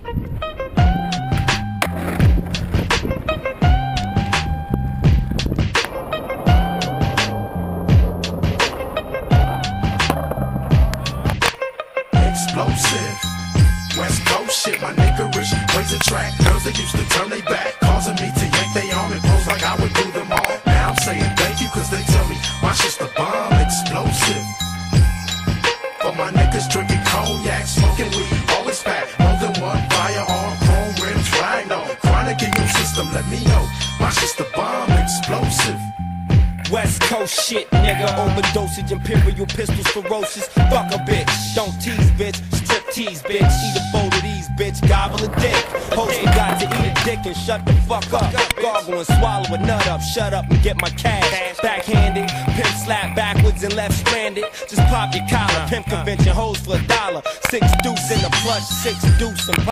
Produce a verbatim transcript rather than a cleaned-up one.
Explosive, West Coast shit, my niggerish ways attract girls that used to turn they back, causing me to yank they arm and pose like I would do them all. Now I'm saying thank you cause they tell me my shit's the bomb. Explosive, for my niggas drinking cognac, smoking weed, always packed, more than one firearm, chrome rims, rhino, chronic in your system, let me know, my shit's the bomb. Explosive, West Coast shit, nigga. Overdosage, imperial pistols, ferocious. Fuck a bitch, don't tease, bitch. Strip tease, bitch. Eat a bowl of these, bitch. Gobble a dick. Host me got to eat a dick and shut the fuck up. Gargle and swallow a nut up. Shut up and get my cash. Backhanded, pimp slap backwards and left stranded. Just pop your collar. Pimp convention hoes for a dollar. Six deuce in the plush, six deuce and